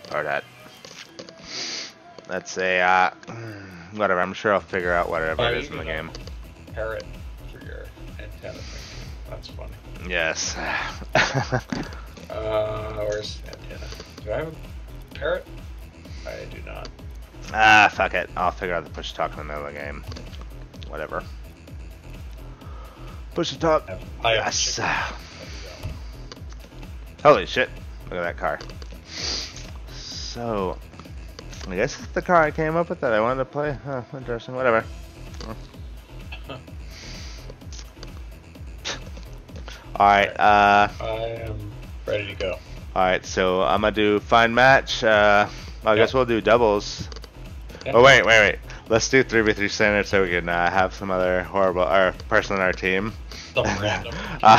Or that. Let's say, whatever. I'm sure I'll figure out whatever it is in the game. Parrot for your antenna thing. That's funny. Yes. Where's antenna? Do I have a parrot? I do not. Fuck it. I'll figure out the push to talk in the middle of the game. Whatever. Push to talk. Yes. Holy shit. Look at that car. So, I guess it's the car I came up with that I wanted to play. Huh, interesting. Whatever. Alright, I am ready to go. Alright, so I'm gonna do find match. I guess we'll do doubles. Yeah. Oh, wait. Let's do 3v3 standard so we can have some other horrible person on our team. Some random.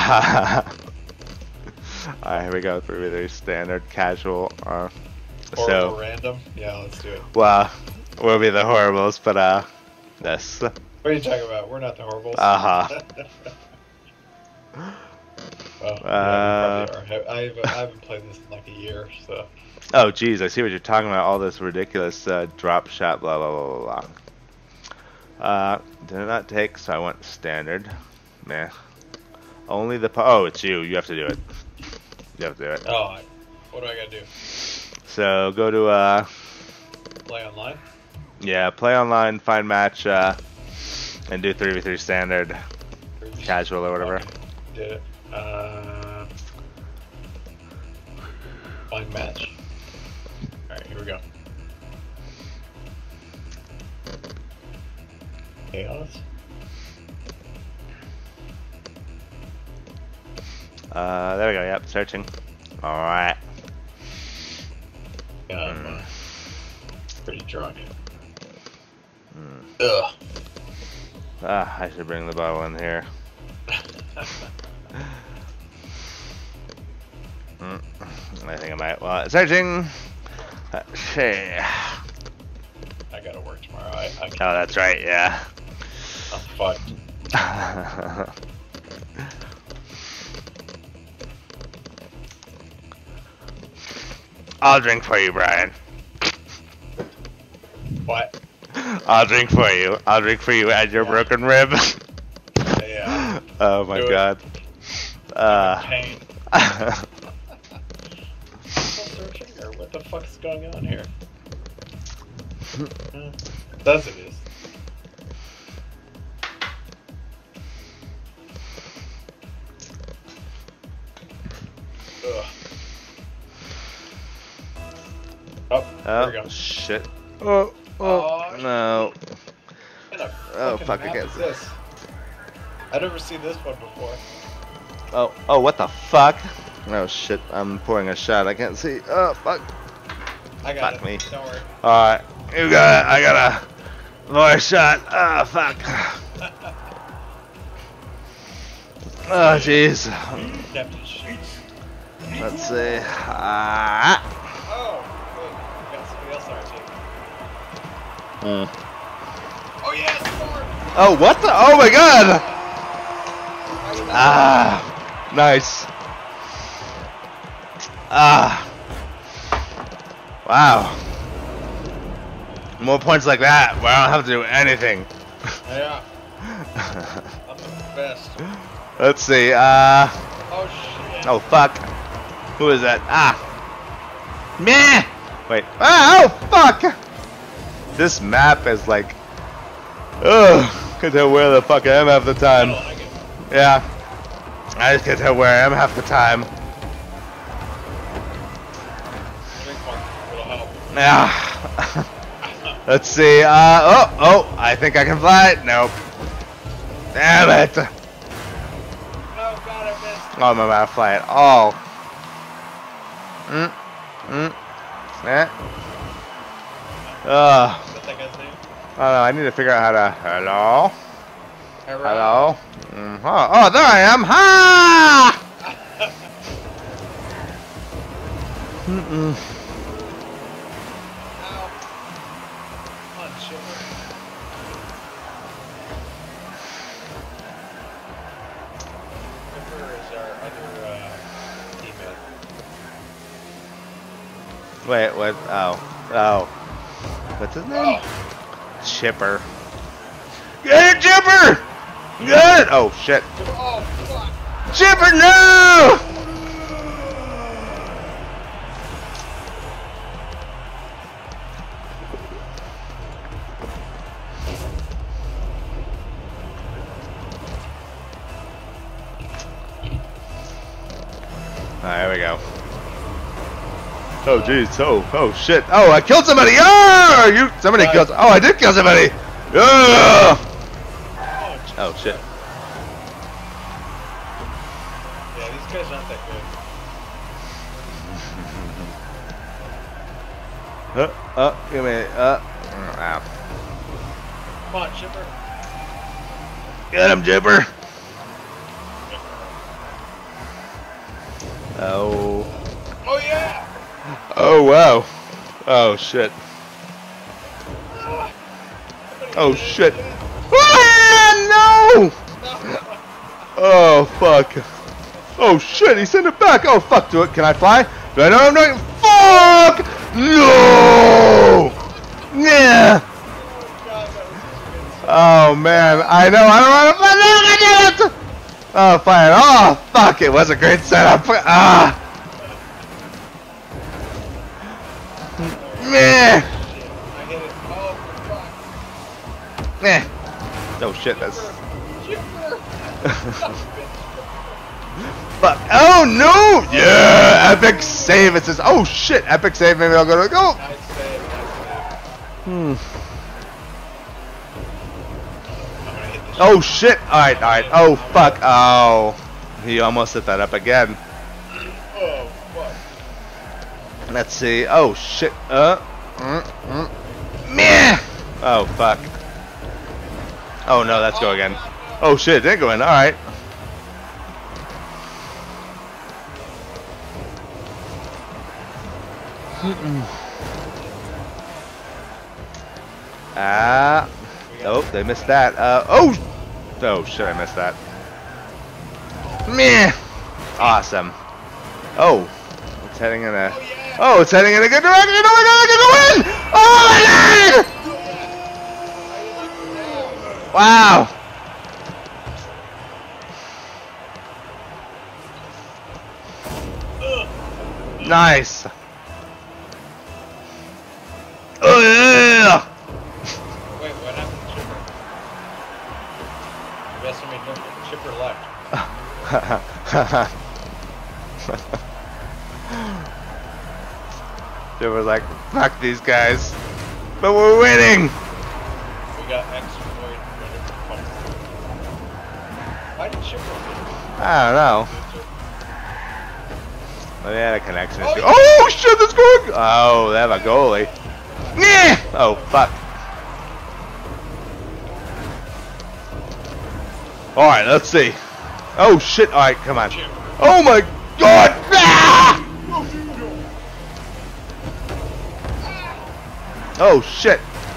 Alright, here we go. 3v3 standard, casual. Horrible random? Yeah, let's do it. Well, we'll be the horribles, but yes. What are you talking about? We're not the horribles. Well, yeah, we probably are. I haven't played this in like a year, so. Oh, geez, I see what you're talking about. All this ridiculous drop shot, blah, blah, blah, blah, blah. Did not take, so I went standard. Nah. Only the... Oh, it's you. You have to do it. You have to do it. Oh, what do I gotta do? So, go to... Play online? Yeah, play online, find match, and do 3v3 standard. Casual or whatever. Okay. Did it. Find match. Alright, here we go. Chaos? There we go, yep, searching. Alright. Yeah, I'm pretty drunk. Ugh. I should bring the bottle in here. I think I might. Well, searching. Hey. I gotta work tomorrow. I can't. Oh, that's right. Yeah. I'm fucked. I'll drink for you, Brian. What? I'll drink for you. I'll drink for you and your broken rib. Yeah. Oh my god. Pain. Searching, or what the fuck's going on here? That's it is. Ugh. Oh, there we go. Shit. Oh, no. Oh, fuck, I can't see this. I've never seen this one before. Oh, what the fuck? Oh shit, I'm pouring a shot, I can't see. Oh, fuck. I got Fuck it. me. Don't worry. Alright, you got it, I got a more shot. Oh, fuck. Oh, jeez. Captain Sheets. Let's see. Oh, wait. We got somebody else on our team. Oh, yeah, score! Oh, what the? Oh my god! Nice. Wow. More points like that where I don't have to do anything. Yeah. I'm the best. Let's see. Oh, shit. Oh, fuck. Who is that? Meh! Wait. Oh, fuck! This map is like... Ugh. Can't tell where the fuck I am half the time. I don't like it. Yeah. I just can't tell where I am half the time. Drink one. It'll help. Yeah. Let's see. I think I can fly it. Nope. Damn it. Oh, God, I missed. Oh, I'm about to fly it all. Yeah. Is that guy's name? I don't know. I need to figure out how to. Hello. Hello. Oh, there I am. Ha! Ow. Punch him. Ripper is our other teammate. Wait, what? Oh. Oh. What's his name? Oh, Chipper. Get it, Chipper! Get it! Oh, shit. oh, fuck. Chipper, no! Alright, here we go. Oh jeez, oh shit. Oh, I killed somebody! Oh, somebody Right. killed. Oh, I did kill somebody! Oh, oh shit. Yeah, these guys aren't that good. Give me, ow. Come on, Chipper. Get him, Chipper! Oh. Oh, yeah! Oh, wow. Oh, shit. Oh, shit. Ah, no! Oh, fuck. Oh, shit, he sent it back. Oh, fuck, do it. Can I fly? Do I know I'm not? Fuck! No! Yeah! Oh, man. I know. I don't want to fly. No, I did it! Oh, fire. Oh, fuck. It was a great setup. Ah! Meh! I hit it. Oh, fuck. Meh. Oh, shit, that's... Chipper! Fuck. Oh, no! Yeah! Epic save. It says, oh, shit. Epic save. Maybe I'll go to go. Nice save, nice Hmm. save. I'm gonna hit this. Oh, shit. Alright, alright. Oh, fuck. Oh. He almost hit that up again. Oh, fuck. Let's see. Oh, shit. Meh! Oh, fuck. Oh, no, let's go again. Oh, shit. It didn't go in. Alright. Ah. Oh, they missed that. Oh! Oh, shit, I missed that. Meh! Awesome. Oh. It's heading in a... Oh, it's heading in a good direction! Oh my god, I can go in! Oh my god! Wow! Nice! Oh yeah! Wait, what happened to Chipper? You guys made no Chipper left. They were like, fuck these guys. But we're winning! We got exploit. Why did Chipper win? I don't know. Well, they had a connection issue. Oh, Oh shit, that's going! Oh, they have a goalie. Yeah! Oh, fuck. Alright, let's see. Oh shit, alright, come on. Oh my god! Ah! Oh shit.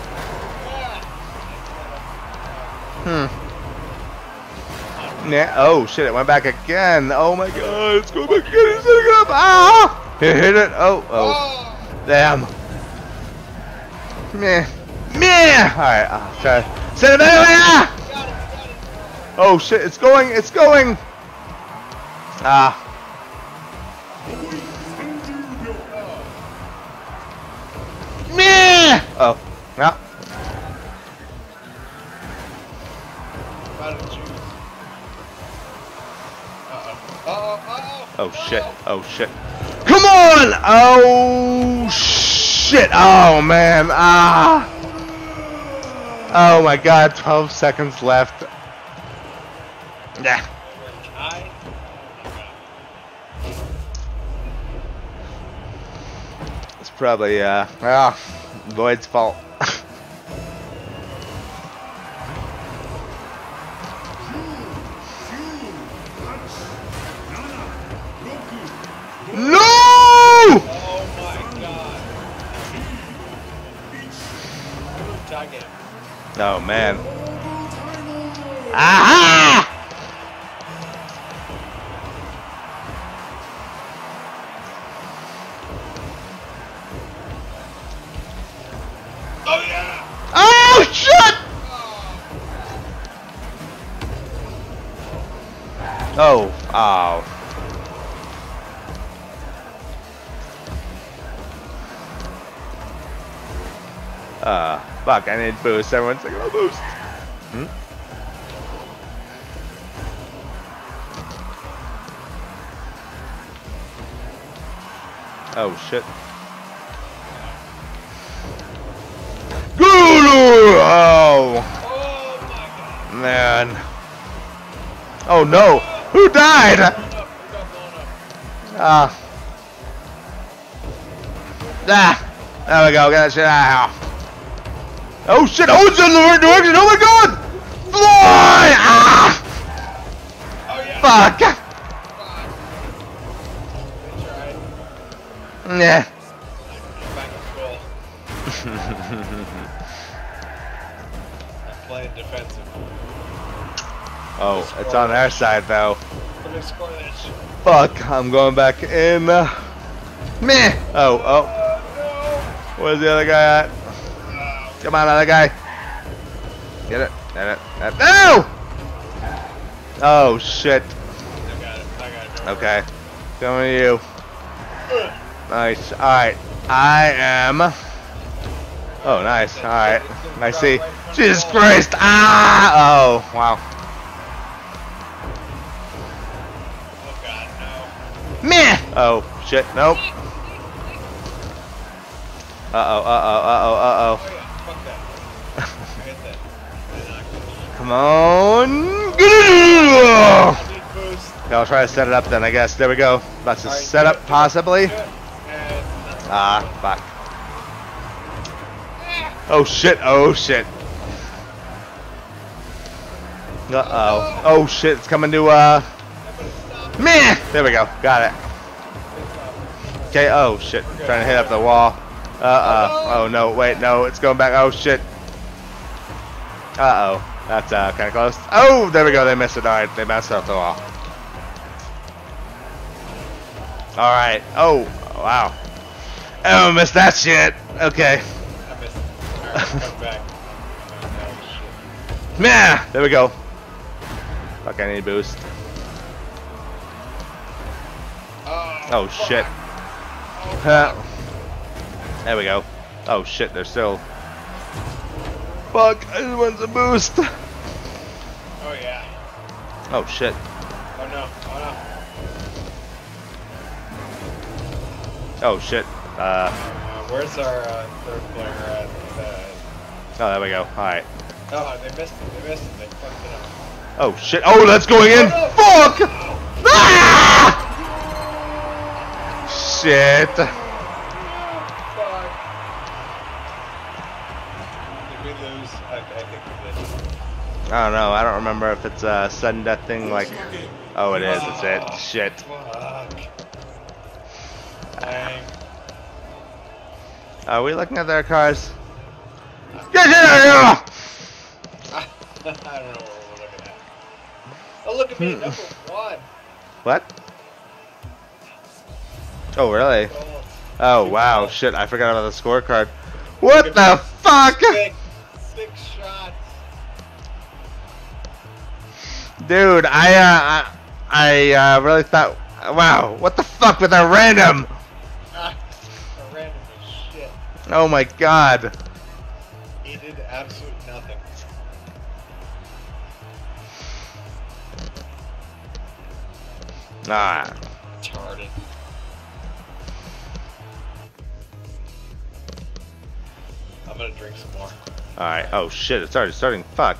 Nah, oh shit, it went back again. Oh my god, it's going back again. He's setting it up. Ah! He hit it. Oh, oh. Damn. Meh. Meh! Alright, I'll try. Send it back. Ah! Oh shit, it's going. It's going. Ah. Meh! Oh. No. How did you? Oh shit. Oh shit. Come on! Oh shit. Oh man. Ah. Oh my god. 12 seconds left. Nah. It's probably Lloyd's fault. No! Oh my god. Tie game. Oh man. Aha! Oh yeah! Oh shit! Oh, oh. Fuck, I need boost. Everyone's like, oh, boost. Hmm? Oh, shit. Guru! Oh, Oh my god! man. Oh, no. Who died? Blown up. We got blown up. Ah. Ah. There we go. Get that shit out. Oh shit! Oh, it's in the right direction! Oh my god! Fly! Ah! Oh yeah! Fuck! They tried. Yeah. Get back in goal. I'm playing defensive. Oh, it's on our side though. We're gonna score that shit. Fuck! I'm going back in. Meh! Oh, oh. No! Where's the other guy at? Come on, other guy. Get it. Get it. No! Oh shit. I got it. Don't worry. Okay. Coming to you. Nice. Alright. I am. Oh, nice. Alright. I see. Jesus Christ. Ah! Oh, wow. Oh god, no. Meh! Oh, shit. Nope. Uh-oh, uh-oh, uh-oh, uh-oh. Oh yeah, fuck that. I hit that. I knocked it. Come on. I need boost. Okay, I'll try to set it up then, I guess. There we go. That's a Alright, set up, possibly. Good. And Ah, fuck. Oh, shit. Oh, shit. Uh-oh. Oh, shit. It's coming to, meh! There we go. Got it. Okay, oh, shit. Trying to hit up the wall. Oh, no. Wait, no. It's going back. Oh, shit. Uh-oh. That's, kind of close. Oh, there we go. They missed it. Alright, they messed up the wall. Alright. Oh, wow. Oh, missed that shit. Okay. I missed it. Alright, come back. Oh shit. Meh! There we go. Fuck, I need a boost. Oh, shit. There we go. Oh, shit, they're still... Fuck, I just want some boost. Oh yeah. Oh, shit. Oh no. Oh no. Oh, shit. Where's our third player at? Oh, there we go. Alright. Oh, they missed it. They missed it. They fucked it up. Oh, shit. Oh, that's going in. Oh, no. Fuck! Ah! Shit. Fuck. Did we lose? I think we did. I don't know. I don't remember if it's a sudden death thing like... Oh, it is. It's it. Shit. Fuck. Dang. Are we looking at their cars? Get in here! I don't know what we're looking at. Oh, look at me. Number one. What? Oh, really? Oh, Oh, wow. Shit, I forgot about the scorecard. What the fuck? six shots. Dude, I really thought... Wow, what the fuck with that random? A random as shit. Oh my god. He did absolute nothing. Ah. Retarded. I'm gonna drink some more. Alright, oh shit, it's already starting. Fuck.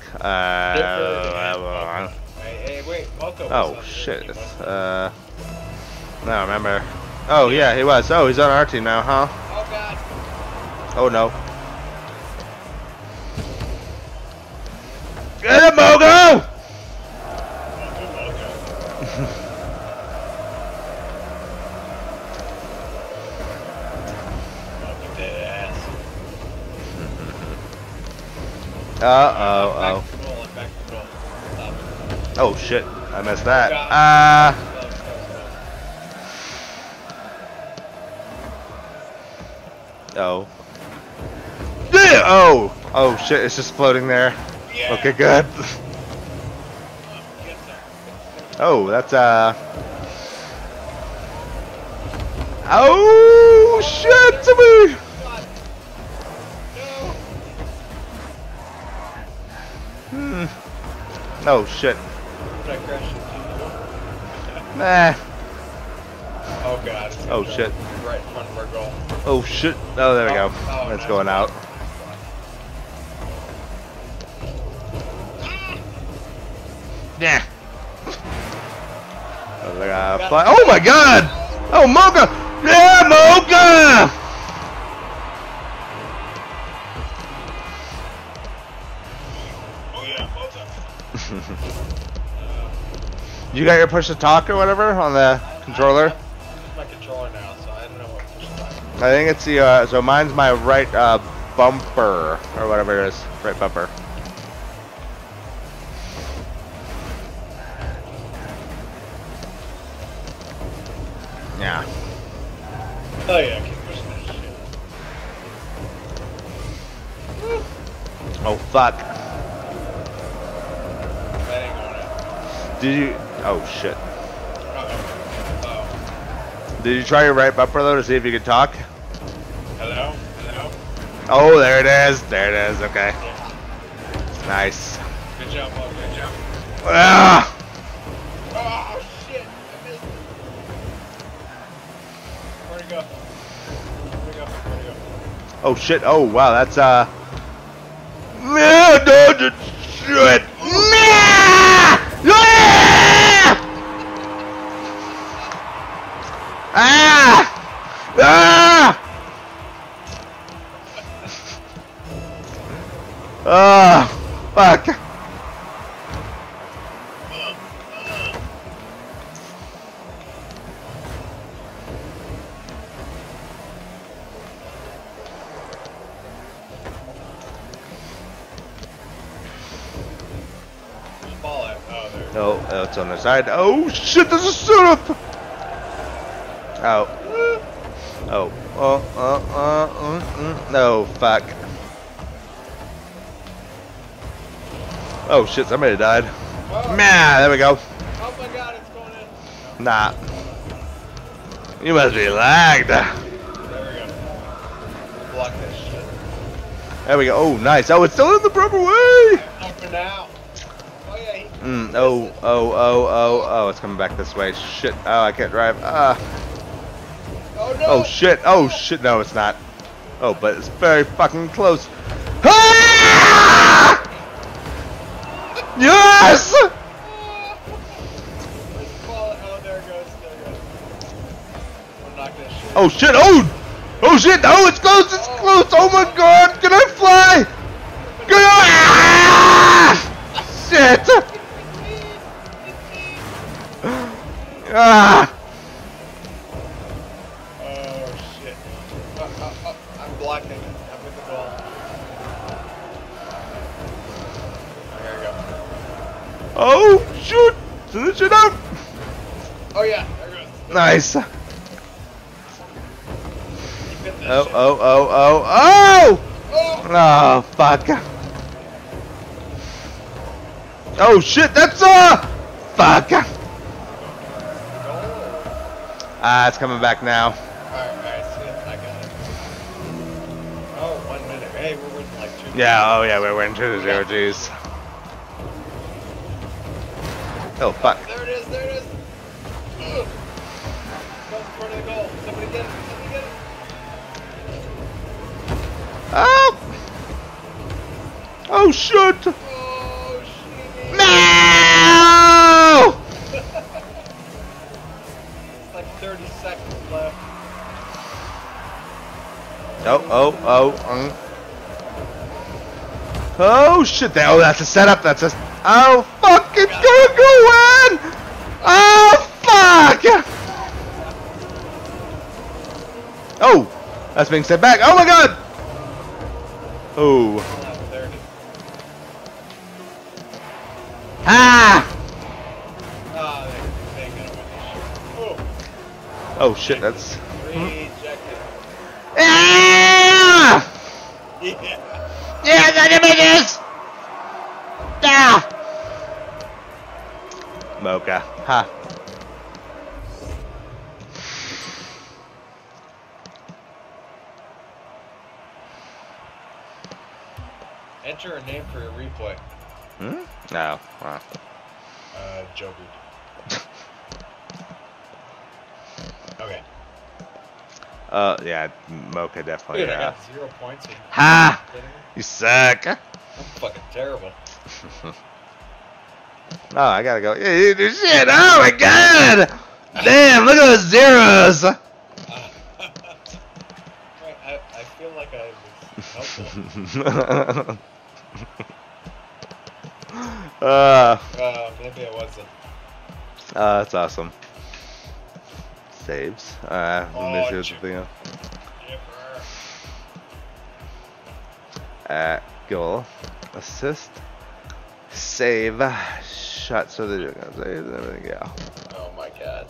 Hey, wait, Moko was Oh on the shit. team, wasn't he? I don't remember. Oh yeah, he was. Oh, he's on our team now, huh? Oh god. Oh no. Get him, Mogo! Moko dead ass. Oh. Back to goal, back to goal. Stop. Oh shit, I missed that. Oh. Yeah! Oh! Oh shit, it's just floating there. Yeah. Okay, good. Yes, sir. Oh, that's oh shit to me! God. No. Oh shit. Did I crash into you? Nah. Oh god. It's Oh gonna shit. go right in front of our goal. Oh shit. Oh, there we go. Oh, That's nice. going out. Yeah. Oh, they gotta fly. Oh my god! Oh, Mocha! Yeah, Mocha! Oh yeah, Mocha. You got your push to talk or whatever on the controller? This is my controller now, so I don't know what push to talk. I think it's the, so mine's my right bumper or whatever it is. Right bumper. Yeah. Oh yeah, I keep pushing that shit. Oh, fuck. That ain't going in. Did you? Oh, shit. Oh. Did you try your right bumper though to see if you could talk? Hello? Hello? Oh, there it is. There it is. Okay. Yeah. Nice. Good job, Mo. Good job. Ah! Oh shit! I missed it. Where'd he go? Where'd he go? Where'd he go? Oh shit! Oh wow, that's man, no, shit! Ah! Ah! Ah! Fuck! Ball at. Oh, there. No, it's on the side. Oh shit! There's a syrup. Oh. Oh. No, fuck. Oh shit! Somebody died. Oh, Man, there we go. oh my god, it's going in. Nah. You must be lagged. There we go. Block that shit. There we go. Oh, nice. Oh, it's still in the proper way. Up and out. Oh yeah. Oh, it's coming back this way. Shit. Oh, I can't drive. Oh no. Oh, shit. Oh, shit. No, it's not. Oh, but it's very fucking close. Ah! Yes! Where's the ball at? Oh, there it goes. There it goes. I'm knock that shit. Oh, shit. Oh! Oh, shit. Oh, it's close. It's close. Oh, my God. Can I fly? Can I? Ah! Shit. Ah! Oh shit. I'm blocking it. I'm with the ball. There we go. Oh, shoot. Send the shit out. Oh yeah, there it goes. Nice. Keep hitting that Oh, shit. oh. Oh! Oh, fuck. Oh, shit. That's, fuck. Ah, it's coming back now. Alright, see it. I got it. Oh, 1 minute. Hey, we're winning like 2 Yeah, oh, yeah, we're winning 2-0, jeez. Oh, fuck. There it is, there it is. Ugh. Go in front of the goal. Somebody get it, somebody get it. Oh! Oh, shit. Oh, shit. No! It's like 30 seconds left. Oh, shit. Oh, that's a setup. That's a... Oh, fuck. It's gonna go in. Oh, fuck. Oh, that's being sent back. Oh, my God. Oh. Oh, there it is. Ah. Ah, they ain't gonna win this shit. Oh, Oh, shit. That's... rejected. Ah! Yeah. Yes, I can make this! Ah! Mocha. Ha. Enter a name for your replay. Hmm? No. Wow. Jobu. Okay. Yeah, Mocha definitely. Dude, I got 0 points. Ha! You suck. I'm fucking terrible. Oh, I gotta go. Yeah, you do shit. Oh my god! Damn, look at those zeros! I feel like I was helpful. Maybe I wasn't. That's awesome. Saves. Let me see what's the thing. Goal. Assist. Save. Shot so that you're gonna save everything. Yeah. Oh my god.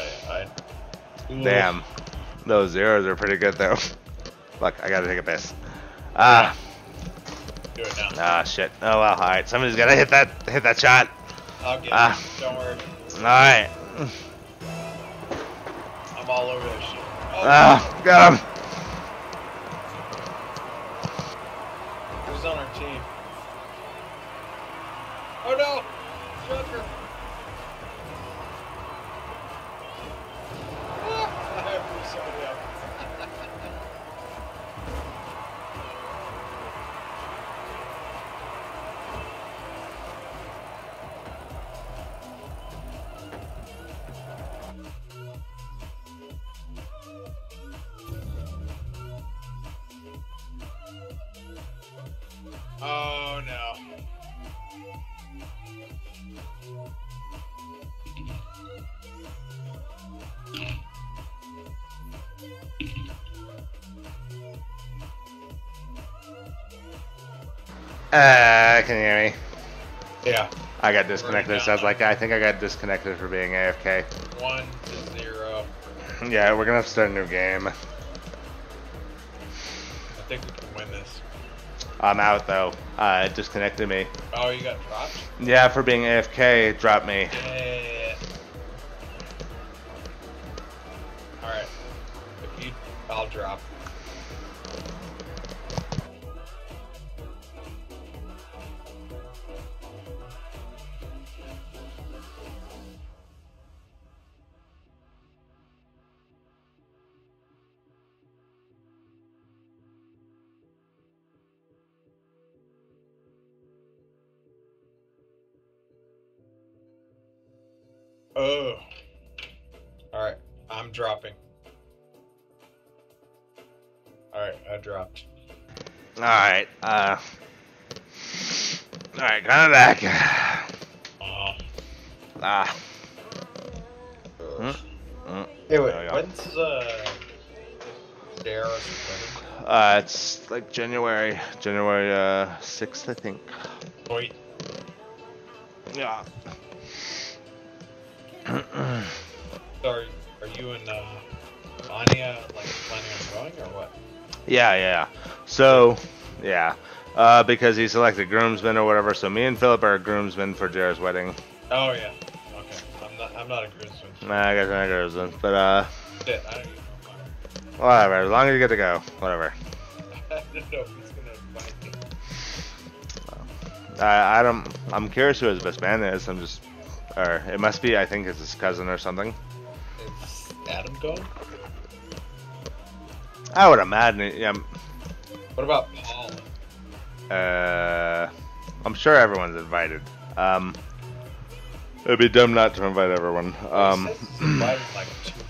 Damn. Those zeros are pretty good though. Look, I gotta take a piss. Do it now. Ah, shit. Oh well. Alright, somebody's gotta hit that shot. I'll get it. Don't worry. Alright. I'm all over that shit. Got him. Who's on our team? Oh no! Joker! I have somebody else. Oh no. Can you hear me? Yeah. I got disconnected. Sounds like I think I got disconnected for being AFK. 1-0. Yeah, we're gonna have to start a new game. I think we can win this. I'm out though. It disconnected me. Oh, you got dropped? Yeah, for being AFK, it dropped me. Yeah. Alright. I'll drop. Oh. Alright, I'm dropping. Alright, I dropped. Alright, alright, coming back. Hey, wait, when's Dara's wedding? It's like January 6th, I think. Wait. Yeah. So are you and Anya like planning on going or what? Yeah. So, yeah. Because he selected groomsmen or whatever, so me and Philip are groomsmen for Jared's wedding. Oh yeah. Okay. I'm not a groomsman. Nah, I guess I'm not a groomsman, but Shit, I don't even know. whatever. As long as you get to go, whatever. I don't know if he's gonna invite me. I'm curious who his best man is. Or it must be. I think it's his cousin or something. Is Adam going? I would imagine. Yeah. What about Paul? I'm sure everyone's invited. It'd be dumb not to invite everyone. It says he's invited like 2